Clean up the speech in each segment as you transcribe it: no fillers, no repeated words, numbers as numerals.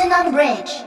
Attention on bridge.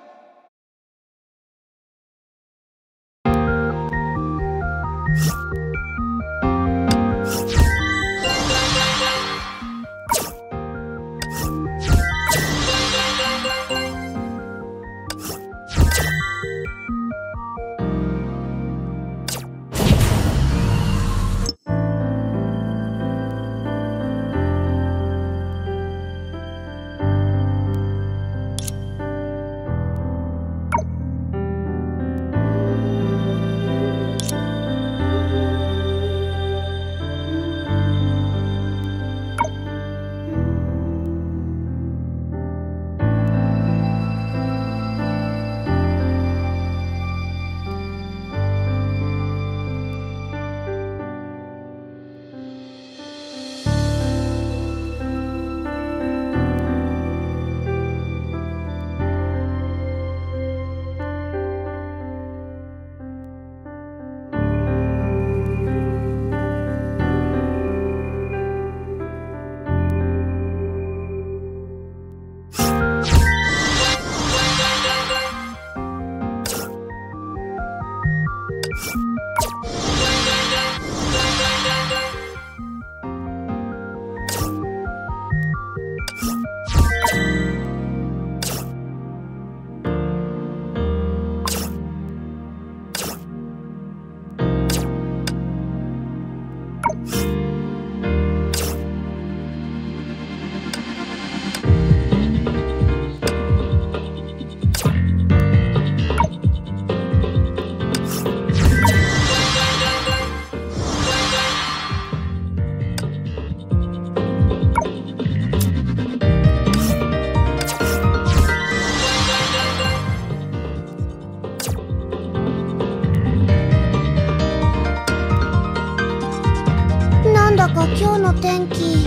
今日の天気。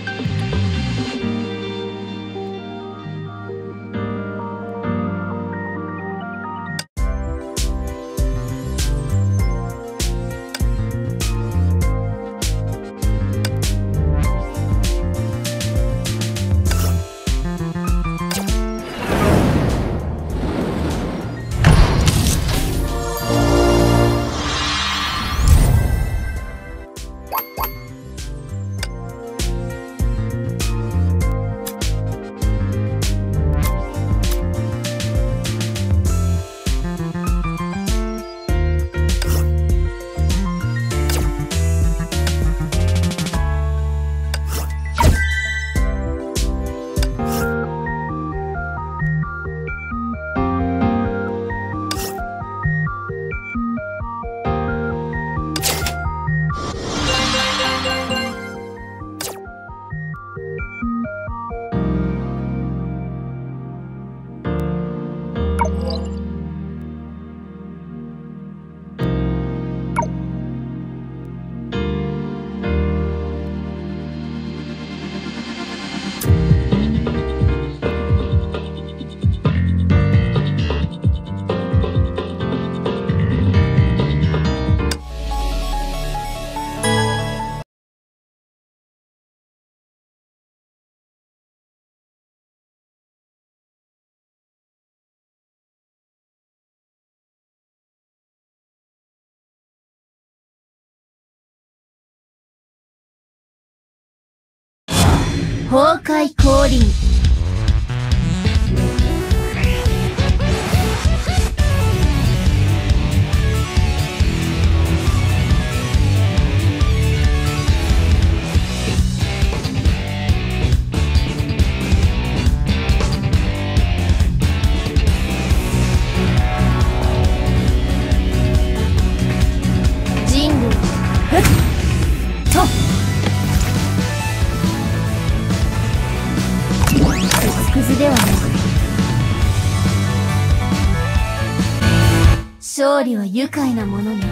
崩壊降臨。人類とくずではなく、勝利は愉快なものね。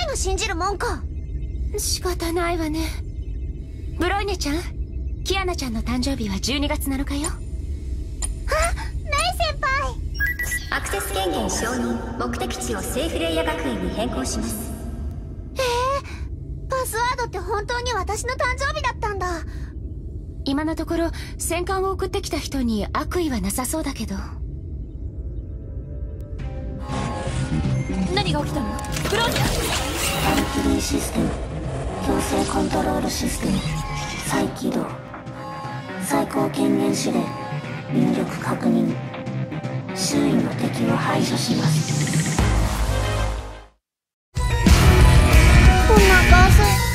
が信じるもんか。 仕方ないわね。ブロイネちゃん、キアナちゃんの誕生日は12月7日よ。 メイ先輩。 アクセス権限承認。目的地を聖フレイヤ学園に変更します。 パスワードって本当に私の誕生日だったんだ。 今のところ戦艦を送ってきた人に悪意はなさそうだけど。何が起きたの？ブローニャ。 バルキリーシステム、強制コントロールシステム再起動。最高権限指令、入力確認。周囲の敵を排除します。 お腹すい。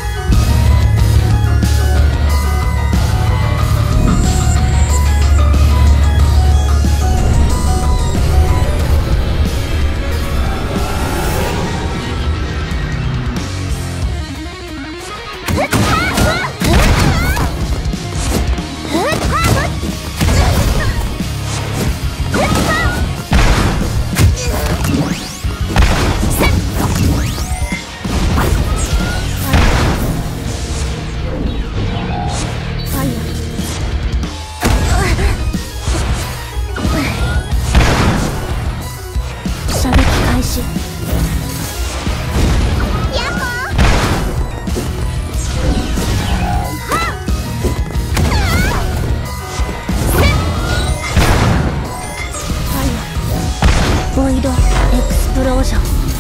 ボイドエクスプロージョン。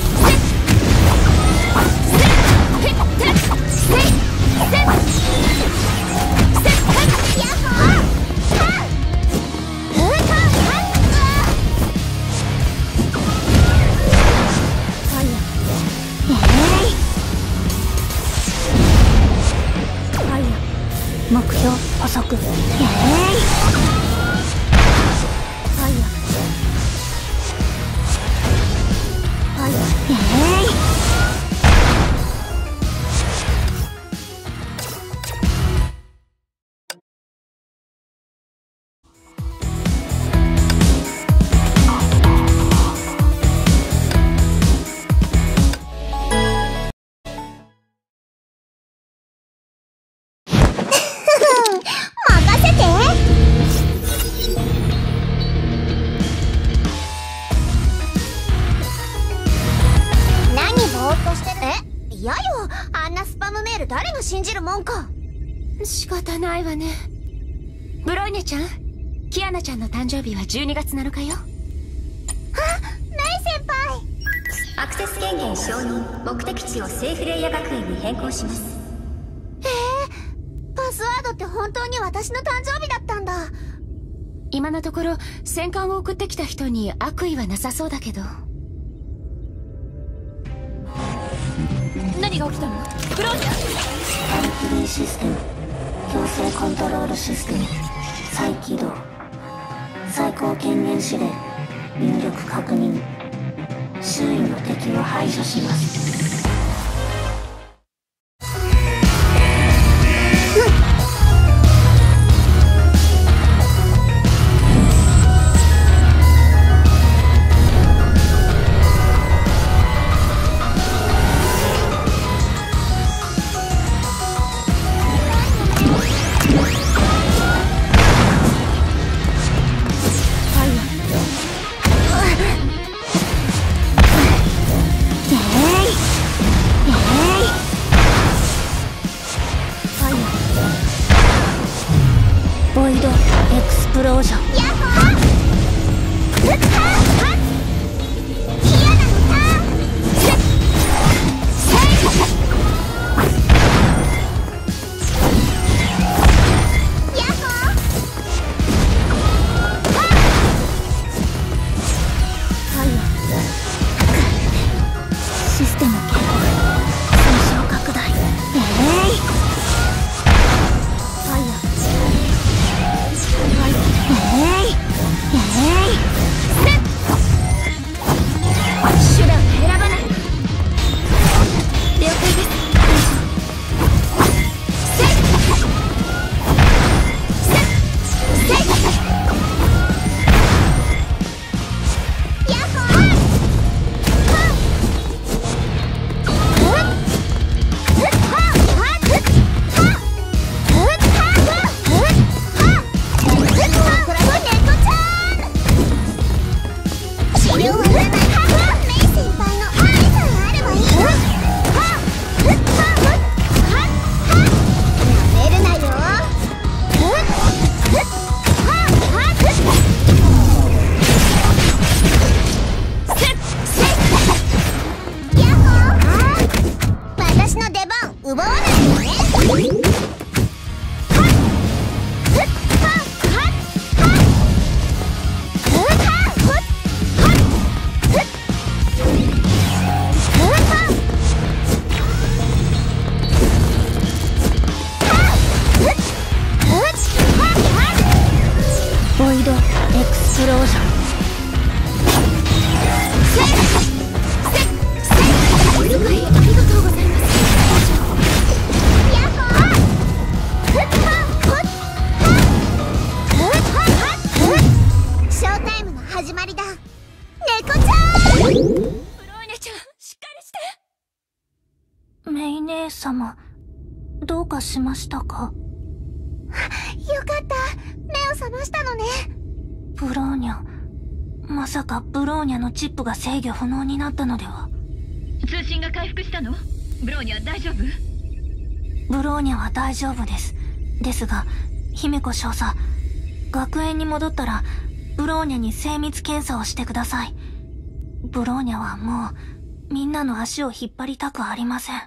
目標捕捉。嫌よ、あんなスパムメール誰が信じるもんか。 仕方ないわね。ブロイネちゃん、キアナちゃんの誕生日は12月7日よ。 メイ先輩。 アクセス権限承認。目的地を聖フレイヤ学園に変更します。 パスワードって本当に私の誕生日だったんだ。 今のところ戦艦を送ってきた人に悪意はなさそうだけど。何が起きたの？ブローニャ。 バルキリーシステム、強制コントロールシステム再起動。最高権限指令、入力確認。周囲の敵を排除します。 ボイドエクスプロージョン。システム警告、損傷拡大。ファイヤー。 奪わないよね。 ボイドエクスプロージョン。 ありがとうございます。 ショータイムの始まりだ。猫ちゃん。 ブローニャちゃん、しっかりして。 メイ姉様、どうかしましたか？ よかった。目を覚ましたのね。 ブローニャ、まさかブローニャのチップが制御不能になったのでは？ 通信が回復したの？ブローニャ大丈夫？ ブローニャは大丈夫です。ですが、姫子少佐、学園に戻ったら、ブローニャに精密検査をしてください。ブローニャはもう、みんなの足を引っ張りたくありません。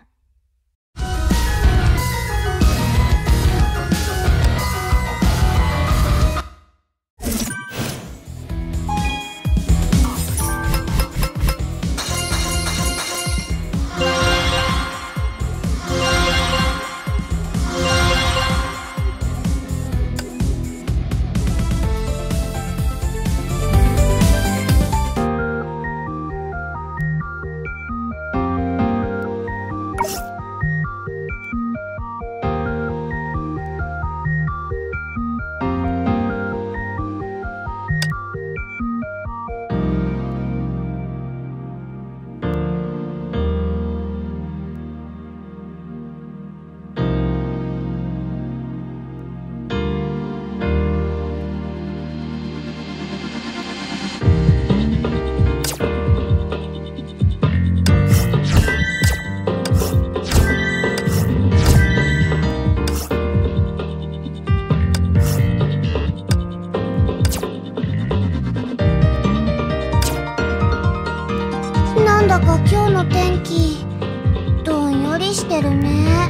なんだか今日の天気どんよりしてるね。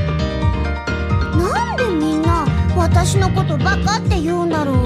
なんでみんな私のことバカって言うんだろう。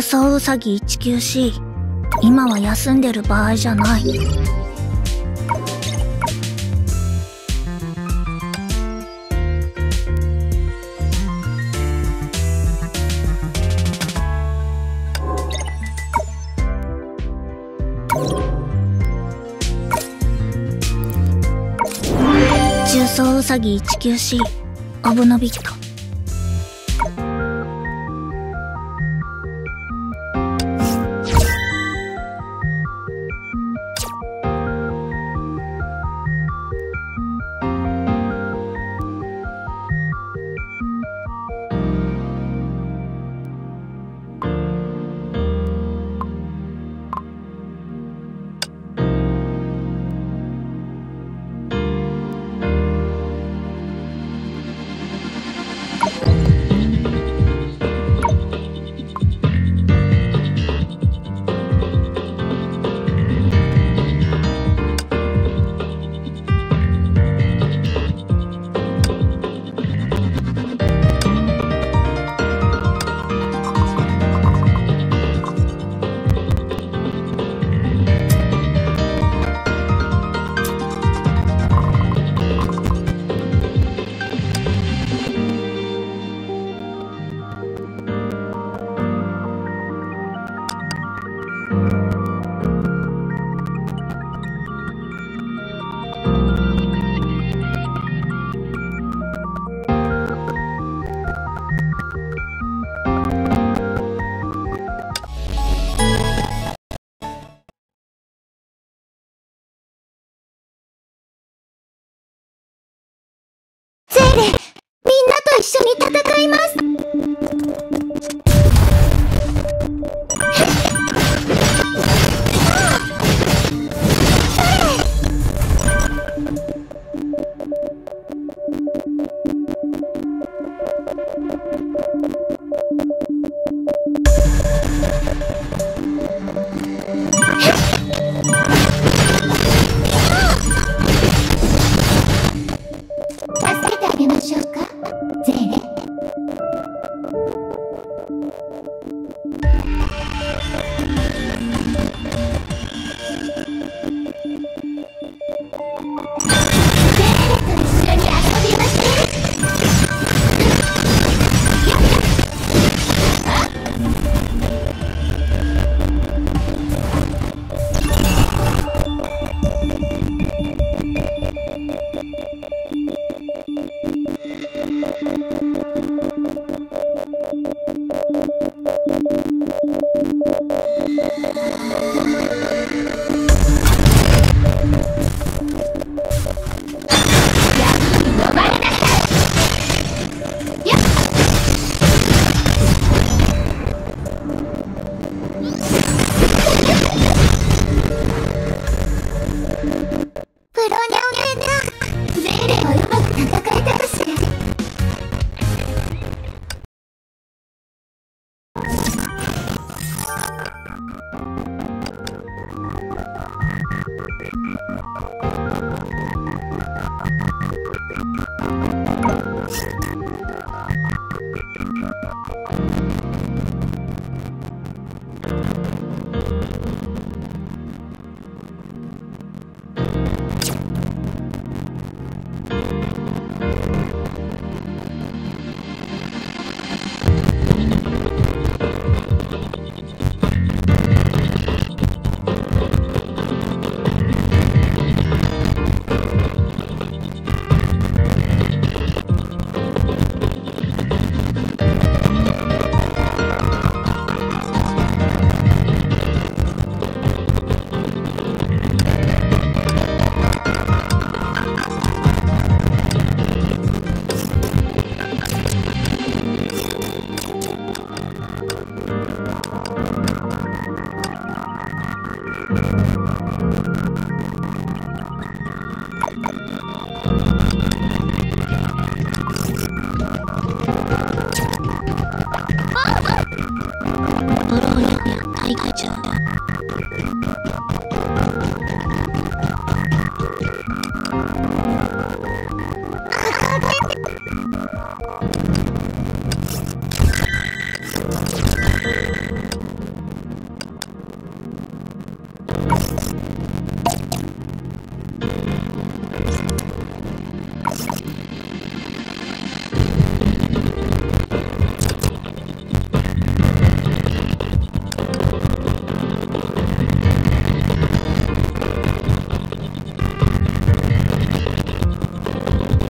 走ウサギ 19C、 今は休んでる場合じゃない。重装ウサギ 19C、 オブノビット。 ゼーレ、みんなと一緒に戦います。助けてあげましょうか、ゼーレ。 大会長。